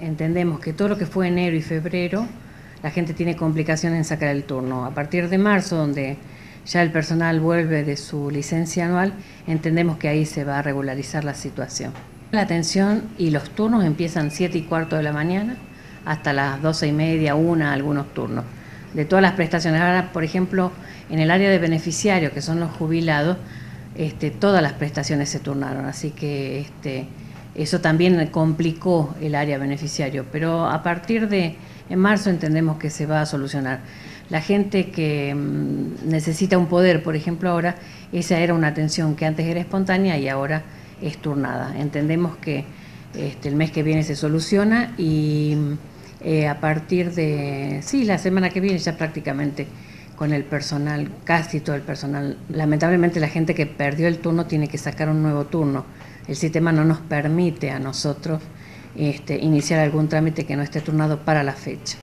entendemos que todo lo que fue enero y febrero, la gente tiene complicaciones en sacar el turno. A partir de marzo, donde ya el personal vuelve de su licencia anual, entendemos que ahí se va a regularizar la situación. La atención y los turnos empiezan 7:15 de la mañana hasta las 12:30, 1, algunos turnos. De todas las prestaciones. Ahora, por ejemplo, en el área de beneficiarios, que son los jubilados, todas las prestaciones se turnaron, así que eso también complicó el área beneficiario, pero a partir de en marzo entendemos que se va a solucionar. La gente que necesita un poder, por ejemplo, ahora, esa era una atención que antes era espontánea y ahora es turnada. Entendemos que el mes que viene se soluciona y a partir de, sí, la semana que viene ya prácticamente con el personal, casi todo el personal. Lamentablemente la gente que perdió el turno tiene que sacar un nuevo turno. El sistema no nos permite a nosotros iniciar algún trámite que no esté turnado para la fecha.